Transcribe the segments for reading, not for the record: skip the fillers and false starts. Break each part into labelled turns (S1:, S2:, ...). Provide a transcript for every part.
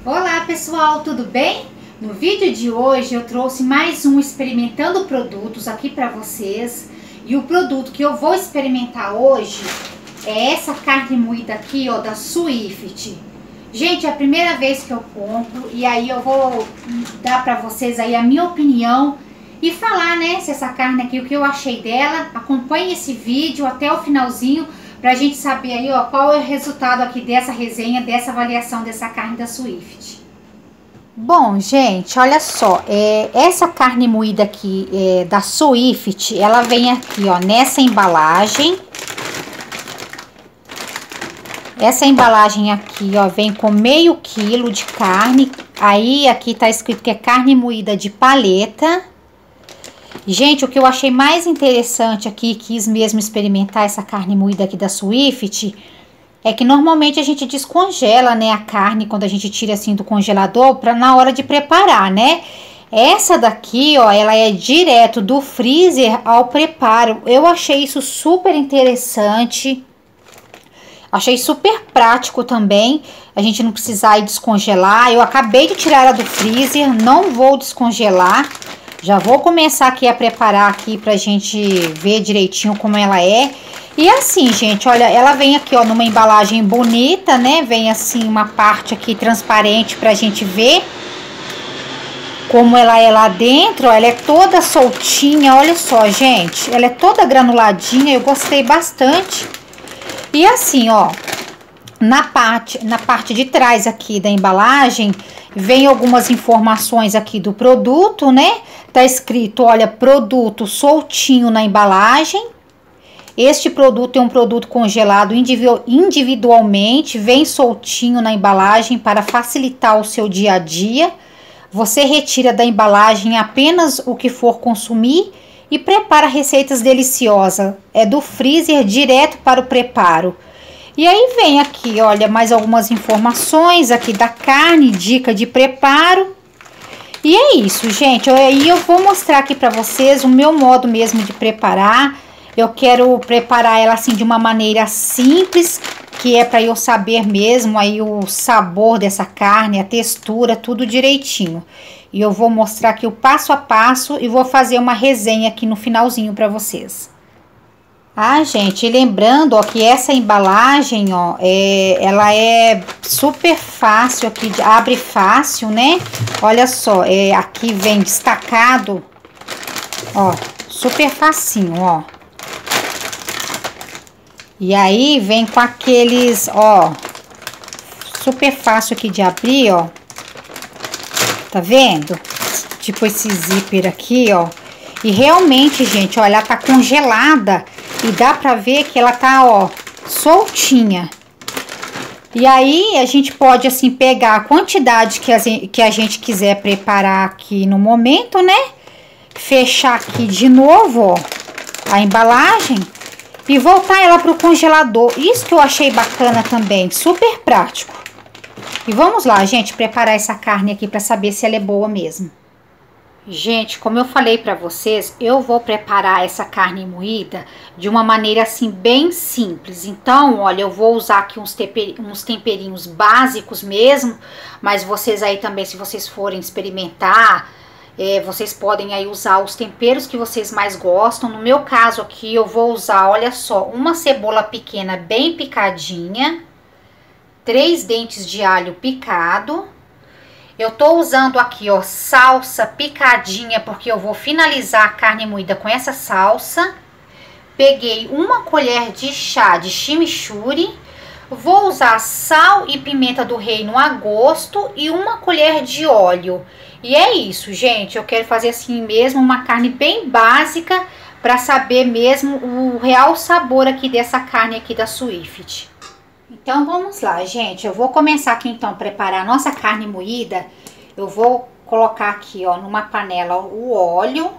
S1: Olá pessoal, tudo bem? No vídeo de hoje eu trouxe mais um experimentando produtos aqui para vocês. E o produto que eu vou experimentar hoje é essa carne moída aqui, ó, da Swift. Gente, é a primeira vez que eu compro e aí eu vou dar para vocês aí a minha opinião e falar, né, se essa carne aqui, o que eu achei dela. Acompanhe esse vídeo até o finalzinho pra gente saber aí, ó, qual é o resultado aqui dessa resenha, dessa avaliação dessa carne da Swift. Bom, gente, olha só, essa carne moída aqui da Swift, ela vem aqui, ó, nessa embalagem. Essa embalagem aqui, ó, vem com meio quilo de carne. Aí, aqui tá escrito que é carne moída de paleta. Gente, o que eu achei mais interessante aqui, quis mesmo experimentar essa carne moída aqui da Swift, é que normalmente a gente descongela, né, a carne quando a gente tira assim do congelador para na hora de preparar, né? Essa daqui, ó, ela é direto do freezer ao preparo. Eu achei isso super interessante. Achei super prático também, a gente não precisar ir descongelar. Eu acabei de tirar ela do freezer, não vou descongelar. Já vou começar aqui a preparar aqui pra gente ver direitinho como ela é. E assim, gente, olha, ela vem aqui, ó, numa embalagem bonita, né? Vem assim uma parte aqui transparente pra gente ver como ela é lá dentro. Ó, ela é toda soltinha, olha só, gente. Ela é toda granuladinha, eu gostei bastante. E assim, ó, na parte de trás aqui da embalagem, vem algumas informações aqui do produto, né? Tá escrito, olha, produto soltinho na embalagem. Este produto é um produto congelado individualmente, vem soltinho na embalagem para facilitar o seu dia a dia. Você retira da embalagem apenas o que for consumir e prepara receitas deliciosas. É do freezer direto para o preparo. E aí vem aqui, olha, mais algumas informações aqui da carne, dica de preparo. E é isso, gente. Aí eu vou mostrar aqui pra vocês o meu modo mesmo de preparar. Eu quero preparar ela assim de uma maneira simples, que é pra eu saber mesmo aí o sabor dessa carne, a textura, tudo direitinho. E eu vou mostrar aqui o passo a passo e vou fazer uma resenha aqui no finalzinho pra vocês. Ah, gente, lembrando, ó, que essa embalagem, ó, ela é super fácil aqui, abre fácil, né? Olha só, aqui vem destacado, ó, super facinho, ó. E aí vem com aqueles, ó, super fácil aqui de abrir, ó. Tá vendo? Tipo esse zíper aqui, ó. E realmente, gente, ó, ela tá congelada. E dá pra ver que ela tá, ó, soltinha. E aí, a gente pode, assim, pegar a quantidade que a gente quiser preparar aqui no momento, né? Fechar aqui de novo, ó, a embalagem. E voltar ela pro congelador. Isso que eu achei bacana também, super prático. E vamos lá, gente, preparar essa carne aqui pra saber se ela é boa mesmo. Gente, como eu falei pra vocês, eu vou preparar essa carne moída de uma maneira assim bem simples. Então, olha, eu vou usar aqui uns temperinhos básicos mesmo, mas vocês aí também, se vocês forem experimentar, vocês podem aí usar os temperos que vocês mais gostam. No meu caso aqui, eu vou usar, olha só, uma cebola pequena bem picadinha, 3 dentes de alho picado. Eu tô usando aqui, ó, salsa picadinha, porque eu vou finalizar a carne moída com essa salsa. Peguei uma colher de chá de chimichurri. Vou usar sal e pimenta do reino a gosto e uma colher de óleo. E é isso, gente. Eu quero fazer assim mesmo, uma carne bem básica, para saber mesmo o real sabor aqui dessa carne aqui da Swift. Então, vamos lá, gente. Eu vou começar aqui, então, a preparar a nossa carne moída. Eu vou colocar aqui, ó, numa panela o óleo.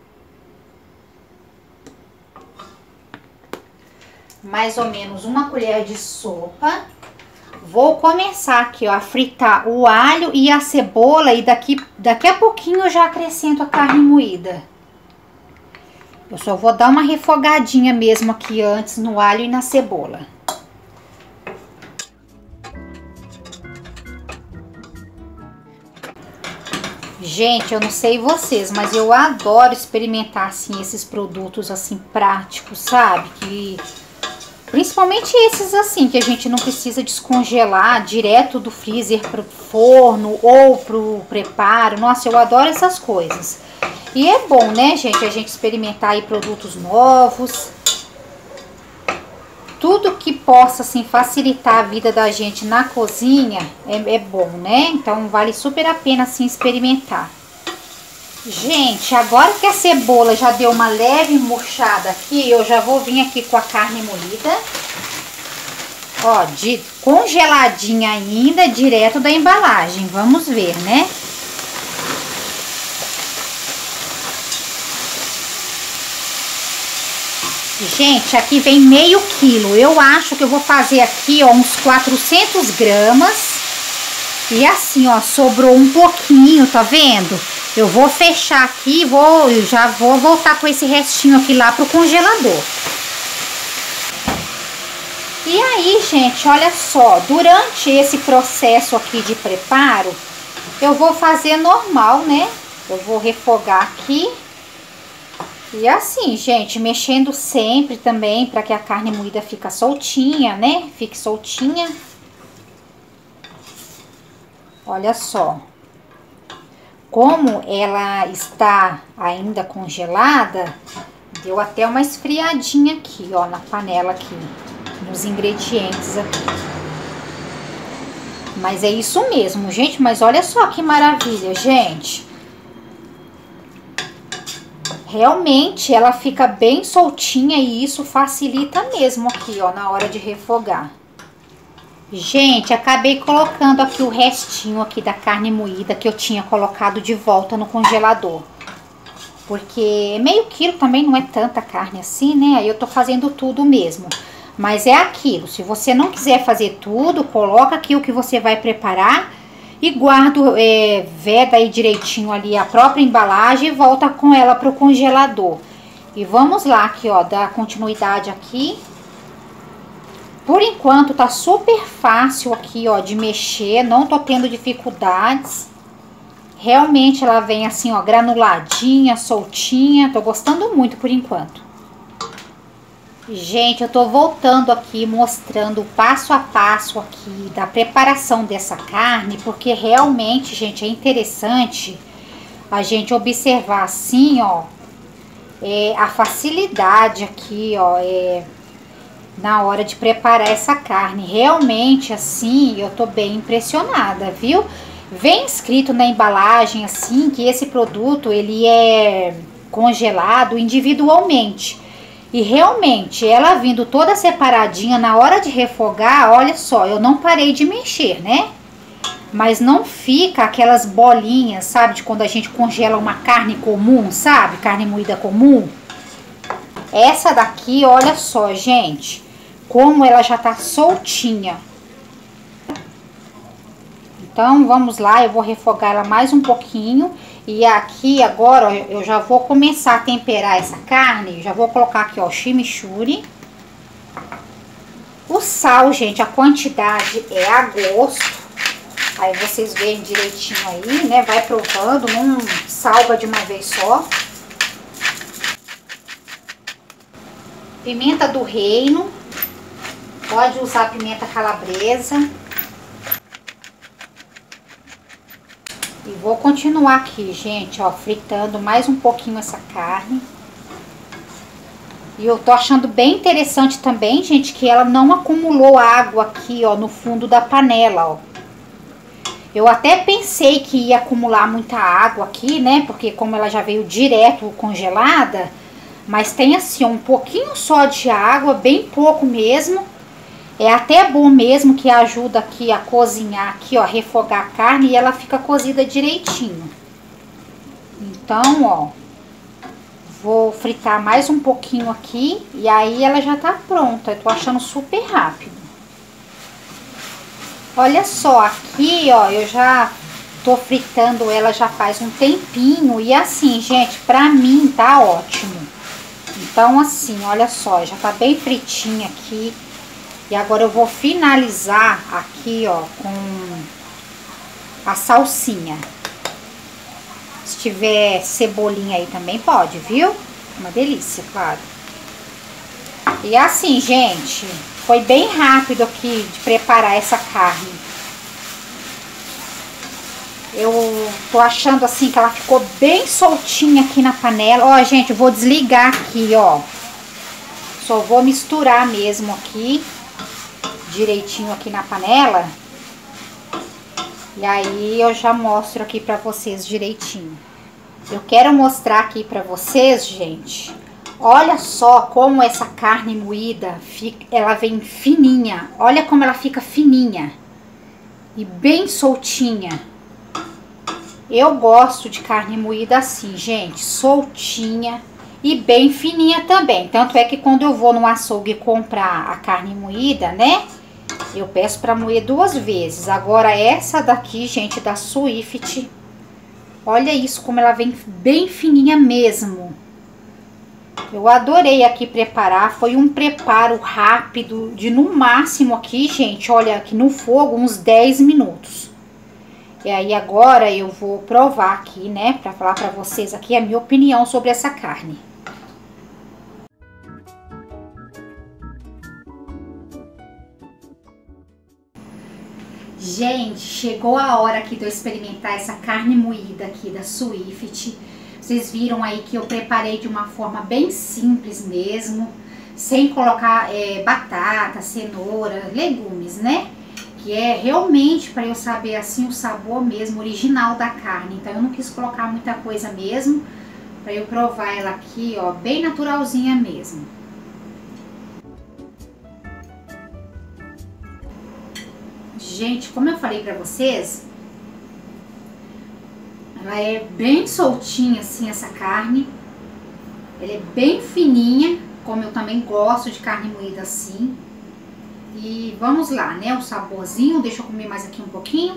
S1: Mais ou menos uma colher de sopa. Vou começar aqui, ó, a fritar o alho e a cebola. E daqui a pouquinho eu já acrescento a carne moída. Eu só vou dar uma refogadinha mesmo aqui antes no alho e na cebola. Gente, eu não sei vocês, mas eu adoro experimentar, assim, esses produtos, assim, práticos, sabe? Principalmente esses, assim, que a gente não precisa descongelar direto do freezer pro forno ou pro preparo. Nossa, eu adoro essas coisas. E é bom, né, gente, a gente experimentar aí produtos novos. Tudo que possa, assim, facilitar a vida da gente na cozinha é bom, né? Então, vale super a pena, assim, experimentar. Gente, agora que a cebola já deu uma leve murchada aqui, eu já vou vir aqui com a carne moída. Ó, congeladinha ainda, direto da embalagem. Vamos ver, né? Gente, aqui vem meio quilo. Eu acho que eu vou fazer aqui, ó, uns 400 gramas. E assim, ó, sobrou um pouquinho, tá vendo? Eu vou fechar aqui e já vou voltar com esse restinho aqui lá pro congelador. E aí, gente, olha só, durante esse processo aqui de preparo, eu vou fazer normal, né? Eu vou refogar aqui. E assim, gente, mexendo sempre também para que a carne moída fique soltinha, né? Fique soltinha. Olha só. Como ela está ainda congelada, deu até uma esfriadinha aqui, ó, na panela aqui, nos ingredientes aqui. Mas é isso mesmo, gente, mas olha só que maravilha, gente. Realmente ela fica bem soltinha e isso facilita mesmo aqui, ó, na hora de refogar. Gente, acabei colocando aqui o restinho aqui da carne moída que eu tinha colocado de volta no congelador. Porque meio quilo também não é tanta carne assim, né? Aí eu tô fazendo tudo mesmo. Mas é aquilo, se você não quiser fazer tudo, coloca aqui o que você vai preparar e guarda, veda aí direitinho ali a própria embalagem e volta com ela pro congelador. E vamos lá aqui, ó, dar continuidade aqui. Por enquanto tá super fácil aqui, ó, de mexer, não tô tendo dificuldades. Realmente ela vem assim, ó, granuladinha, soltinha, tô gostando muito por enquanto. Gente, eu tô voltando aqui mostrando o passo a passo aqui da preparação dessa carne, porque realmente, gente, é interessante a gente observar assim, ó, a facilidade aqui, ó, na hora de preparar essa carne. Realmente, assim, eu tô bem impressionada, viu? Vem escrito na embalagem, assim, que esse produto, ele é congelado individualmente. E realmente, ela vindo toda separadinha, na hora de refogar, olha só, eu não parei de mexer, né? Mas não fica aquelas bolinhas, sabe? De quando a gente congela uma carne comum, sabe? Carne moída comum. Essa daqui, olha só, gente, como ela já tá soltinha. Então, vamos lá, eu vou refogar ela mais um pouquinho. E aqui agora, ó, eu já vou começar a temperar essa carne. Já vou colocar aqui, ó, o chimichurri. O sal, gente, a quantidade é a gosto. Aí vocês veem direitinho aí, né? Vai provando, não salga de uma vez só. Pimenta do reino. Pode usar pimenta calabresa. E vou continuar aqui, gente, ó, fritando mais um pouquinho essa carne. E eu tô achando bem interessante também, gente, que ela não acumulou água aqui, ó, no fundo da panela, ó. Eu até pensei que ia acumular muita água aqui, né, porque como ela já veio direto congelada, mas tem assim, um pouquinho só de água, bem pouco mesmo. É até bom mesmo que ajuda aqui a cozinhar, aqui, ó, refogar a carne e ela fica cozida direitinho. Então, ó, vou fritar mais um pouquinho aqui e aí ela já tá pronta. Eu tô achando super rápido. Olha só, aqui, ó, eu já tô fritando ela já faz um tempinho e assim, gente, pra mim tá ótimo. Então, assim, olha só, já tá bem fritinha aqui. E agora eu vou finalizar aqui, ó, com a salsinha. Se tiver cebolinha aí também pode, viu? Uma delícia, claro. E assim, gente, foi bem rápido aqui de preparar essa carne. Eu tô achando assim que ela ficou bem soltinha aqui na panela. Ó, gente, eu vou desligar aqui, ó. Só vou misturar mesmo aqui, direitinho aqui na panela. E aí eu já mostro aqui pra vocês direitinho. Eu quero mostrar aqui pra vocês, gente. Olha só como essa carne moída, ela vem fininha. Olha como ela fica fininha e bem soltinha. Eu gosto de carne moída assim, gente, soltinha e bem fininha também. Tanto é que quando eu vou no açougue comprar a carne moída, né, eu peço pra moer 2 vezes. Agora essa daqui, gente, da Swift, olha isso como ela vem bem fininha mesmo. Eu adorei aqui preparar, foi um preparo rápido, de no máximo aqui, gente, olha, aqui no fogo, uns 10 minutos. E aí agora eu vou provar aqui, né, pra falar pra vocês aqui a minha opinião sobre essa carne. Gente, chegou a hora aqui de eu experimentar essa carne moída aqui da Swift. Vocês viram aí que eu preparei de uma forma bem simples mesmo, sem colocar batata, cenoura, legumes, né? Que é realmente para eu saber assim o sabor mesmo original da carne. Então eu não quis colocar muita coisa mesmo, para eu provar ela aqui, ó, bem naturalzinha mesmo. Gente, como eu falei pra vocês, ela é bem soltinha assim essa carne. Ela é bem fininha, como eu também gosto de carne moída assim. E vamos lá, né, o saborzinho, deixa eu comer mais aqui um pouquinho.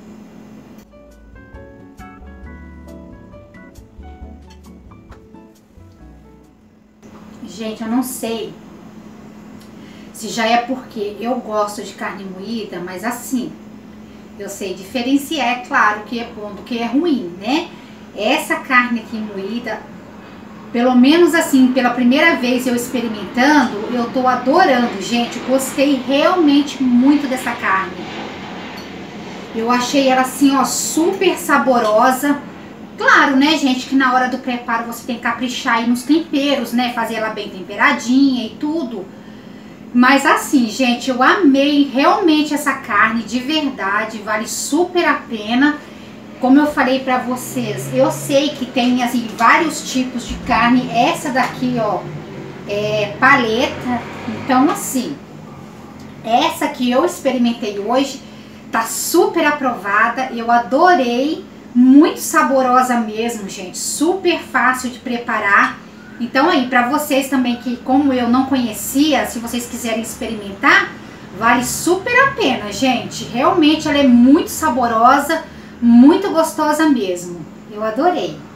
S1: Gente, eu não sei se já é porque eu gosto de carne moída, mas assim, eu sei diferenciar, é claro, que é bom do que é ruim, né? Essa carne aqui moída, pelo menos assim, pela primeira vez eu experimentando, eu tô adorando, gente. Gostei realmente muito dessa carne. Eu achei ela assim, ó, super saborosa. Claro, né, gente, que na hora do preparo você tem que caprichar aí nos temperos, né? Fazer ela bem temperadinha e tudo. Mas assim, gente, eu amei realmente essa carne, de verdade, vale super a pena. Como eu falei pra vocês, eu sei que tem assim vários tipos de carne. Essa daqui, ó, é paleta. Então assim, essa que eu experimentei hoje tá super aprovada. Eu adorei, muito saborosa mesmo, gente. Super fácil de preparar. Então aí, pra vocês também que como eu não conhecia, se vocês quiserem experimentar, vale super a pena, gente. Realmente ela é muito saborosa, muito gostosa mesmo. Eu adorei.